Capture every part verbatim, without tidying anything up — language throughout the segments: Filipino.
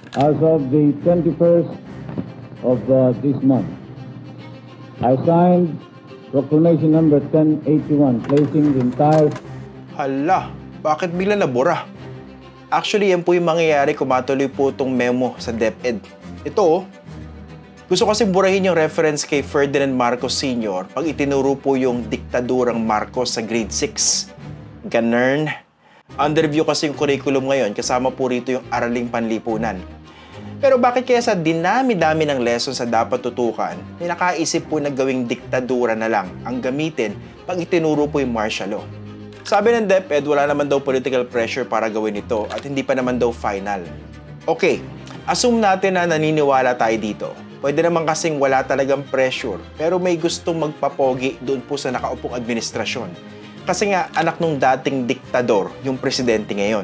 As of the twenty-first of uh, this month, I signed Proclamation number ten eighty-one, placing the entire... Hala, bakit bigla nabura? Actually, yan po yung mangyayari kung matuloy po itong memo sa DepEd. Ito, oh. Gusto kasi burahin yung reference kay Ferdinand Marcos Senior pag itinuro po yung diktadurang Marcos sa grade six. Ganern. Under review kasi yung curriculum ngayon, kasama po rito yung araling panlipunan. Pero bakit kaya sa dinami-dami ng lessons sa dapat tutukan, may nakaisip po na gawing diktadura na lang ang gamitin pag itinuro po yung martial law? Sabi ng DepEd, wala naman daw political pressure para gawin ito at hindi pa naman daw final. Okay, assume natin na naniniwala tayo dito. Pwede naman kasing wala talagang pressure pero may gustong magpapogi doon po sa nakaupong administrasyon. Kasi nga anak nung dating diktador yung presidente ngayon.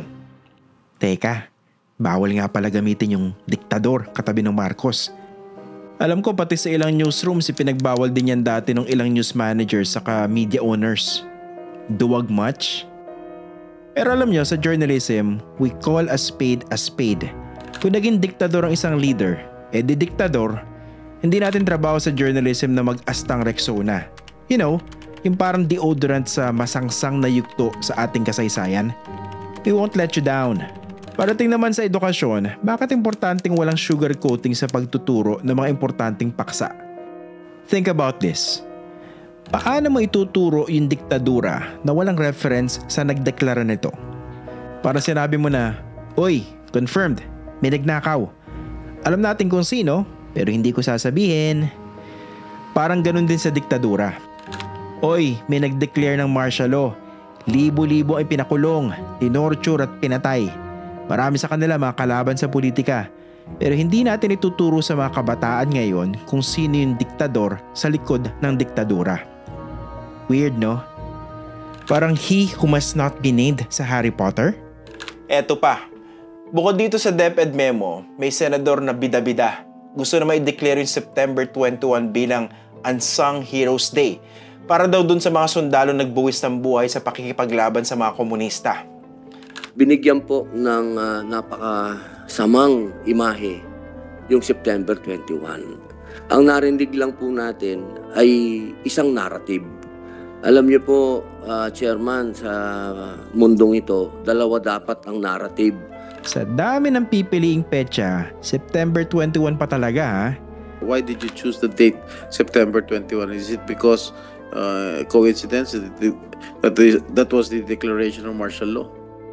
Teka, bawal nga pala gamitin yung diktador katabi ng Marcos. Alam ko pati sa ilang newsrooms ipinagbawal din yan dati ng ilang news managers saka media owners. Duwag much? Pero alam nyo, sa journalism, we call a spade a spade. Kung naging diktador ang isang leader, eh di diktador, hindi natin trabaho sa journalism na mag-astang Rexona. You know, yung parang deodorant sa masangsang na yugto sa ating kasaysayan. We won't let you down. Parating naman sa edukasyon, bakit importanteng walang sugar coating sa pagtuturo ng mga importanteng paksa? Think about this. Paano mo ituturo yung diktadura na walang reference sa nagdeklara nito? Para sinabi mo na, "Oy, confirmed, may nagnakaw. Alam natin kung sino, pero hindi ko sasabihin." Parang ganun din sa diktadura. "Oy, may nagdeclare ng martial law. Libo-libo ay pinakulong, tinorture at pinatay. Marami sa kanila mga kalaban sa politika. Pero hindi natin ituturo sa mga kabataan ngayon kung sino yung diktador sa likod ng diktadura." Weird, no? Parang he who must not be named sa Harry Potter? Eto pa. Bukod dito sa DepEd memo, may senador na bida-bida. Gusto na ma-declare yung September twenty-first bilang Unsung Heroes Day para daw dun sa mga sundalo nagbuwis ng buhay sa pakikipaglaban sa mga komunista. Binigyan po ng uh, napakasamang imahe yung September twenty-first. Ang narinig lang po natin ay isang narrative. Alam niyo po, uh, Chairman, sa mundong ito, dalawa dapat ang narrative. Sa dami ng pipiliing petsa, September twenty-first pa talaga ha? Why did you choose the date September twenty-first? Is it because uh, coincidence that, that, the, that was the declaration of martial law?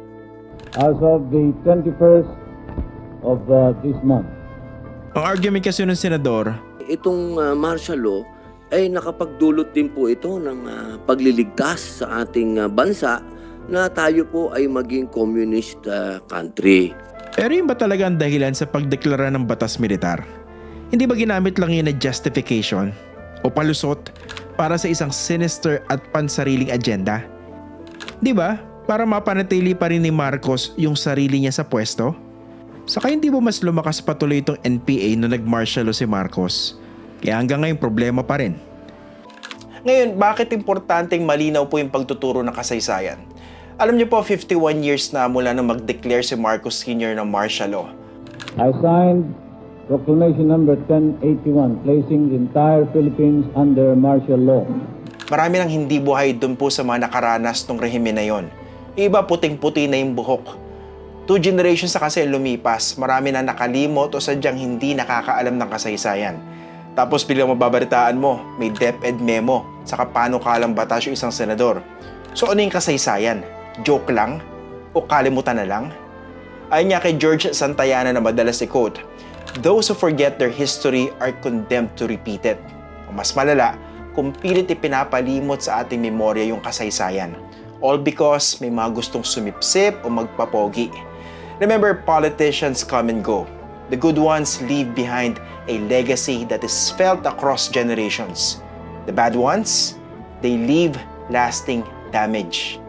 As of the twenty-first of uh, this month. Ang argument kasi ng senador, itong uh, martial law ay nakapagdulot din po ito ng uh, pagliligtas sa ating uh, bansa na tayo po ay maging communist uh, country. Pero yun ba talaga ang dahilan sa pagdeklara ng batas militar? Hindi ba ginamit lang yun na justification o palusot para sa isang sinister at pansariling agenda? Di ba? Para mapanatili pa rin ni Marcos yung sarili niya sa pwesto? Saka hindi ba mas lumakas patuloy itong N P A nung nag-martial law si Marcos? Kaya hanggang ngayon problema pa rin. Ngayon, bakit importanteng malinaw po yung pagtuturo ng kasaysayan? Alam niyo po, fifty-one years na mula nang mag-declare si Marcos Senior ng martial law. I signed Proclamation number ten eighty-one, placing the entire Philippines under martial law. Marami nang hindi buhay dun po sa mga nakaranas ng rehime na yon. Iba puting-puti na yung buhok. Two generations na kasi lumipas, marami na nakalimot o sadyang hindi nakakaalam ng kasaysayan. Tapos biglang mababalitaan mo, may DepEd memo, saka paano kalang batas yung isang senador. So ano yung kasaysayan? Joke lang? O kalimutan na lang? Ayon nga kay George Santayana na madalas i-quote, "Those who forget their history are condemned to repeat it." O mas malala, kung pilit ipinapalimot sa ating memorya yung kasaysayan. All because may mga gustong sumipsip o magpapogi. Remember, politicians come and go. The good ones leave behind a legacy that is felt across generations. The bad ones, they leave lasting damage.